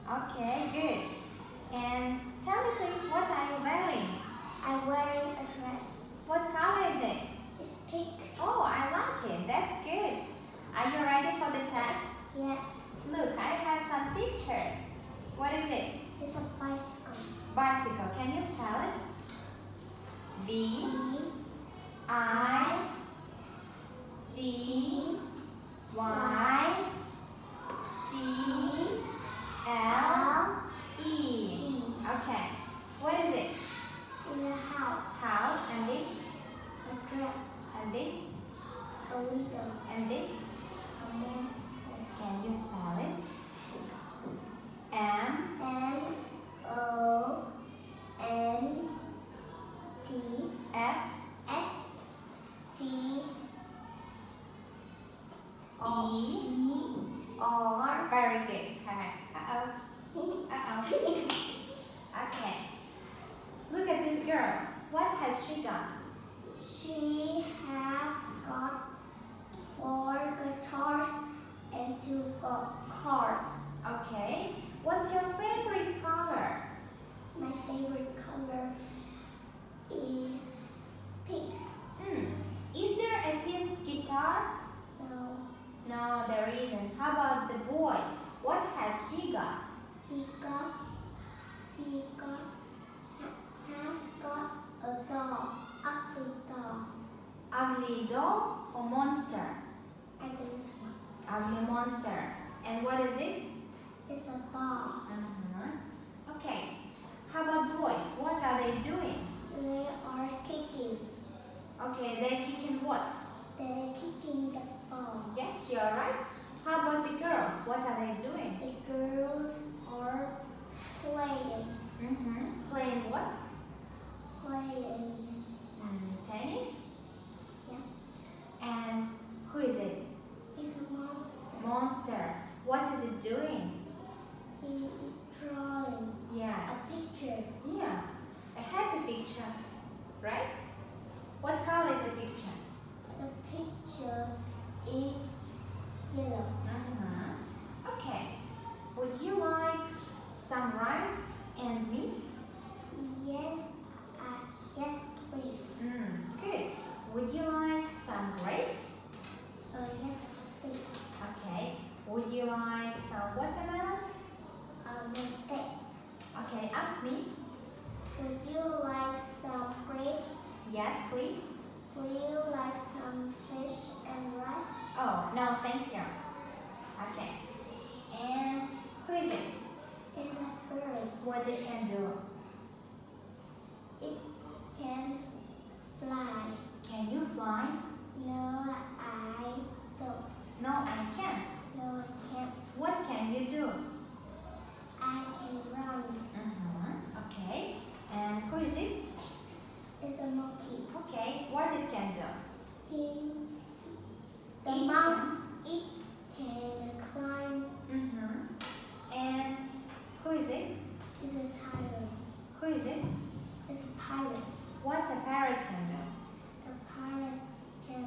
Okay, good. And tell me please, what are you wearing? I'm wearing a dress. What color is it? It's pink. Oh, I like it. That's good. Are you ready for the test? Yes. Look, I have some pictures. What is it? It's a bicycle. Bicycle. Can you spell it? B I C Y C L E. Okay. What is it? In a house. House. And this? A dress. And this? A window. And this? A monster. Can you spell it? M O N T S S T E R. Very good. Okay. Look at this girl. What has she got? She have got 4 guitars and 2 cars. Okay. What's your favorite color? My favorite color is pink. Is there a pink guitar? No, No, there isn't. How about the boy? What has he got? he has got a doll, ugly doll. Ugly doll or monster? I think it's monster. Ugly monster. And what is it? It's a ball. Okay. How about boys? What are they doing? They are kicking. Okay, they're kicking what? They're kicking the ball. Yes, you're right. How about the girls? What are they doing? The girls are playing. Playing what? Playing. Tennis? Yeah. And who is it? It's a monster. Monster. What is it doing? He is drawing Yeah. a picture. Yeah. A happy picture. Right? What color is the picture? The picture is yellow. Okay. Would you like some rice and meat? Yes, yes, please. Good. Would you like some grapes? Yes, please. Okay. Would you like some watermelon? No, thanks. Okay, ask me. Would you like some grapes? Yes, please. Would you like some fish and rice? Oh, no, thank you. Okay. And who is it? It's a bird. What it can do? It can fly. Can you fly? No, I don't. No, I can't. No, I can't. What can you do? I can run. Okay. And who is it? It's a monkey. Okay. What it can do? It can climb. And who is it? It's a tiger. Who is it? It's a pirate. What a parrot can do? The pirate can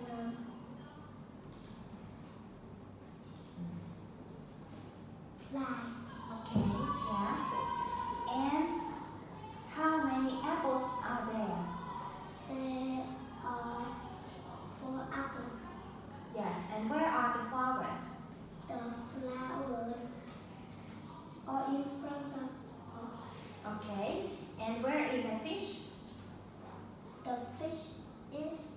fly. Okay, yeah. And how many apples are there? There are 4 apples. Yes, and where are the flowers? The flowers are in front of. Okay, and where is a fish? The fish is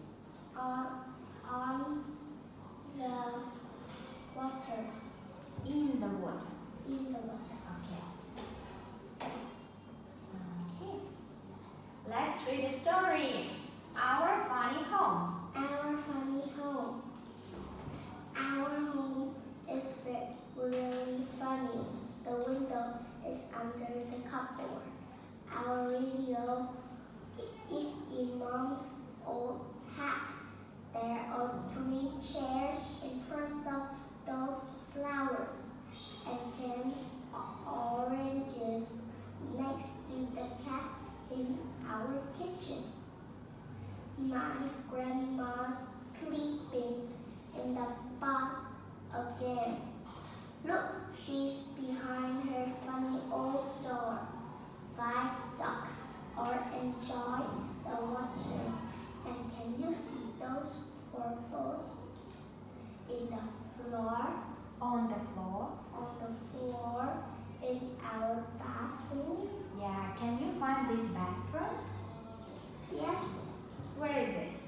on the water. In the water. In the water. Okay. Okay. Let's read the story. Our funny home. Our funny home. Our home is really funny. The window is under the cupboard. Our radio is in Mom's old hat. There are 3 chairs in front of those flowers and 10 oranges next to the cat in our kitchen. My grandma's sleeping in the bath again. Look, she's behind her funny find this bathroom? Yes. Where is it?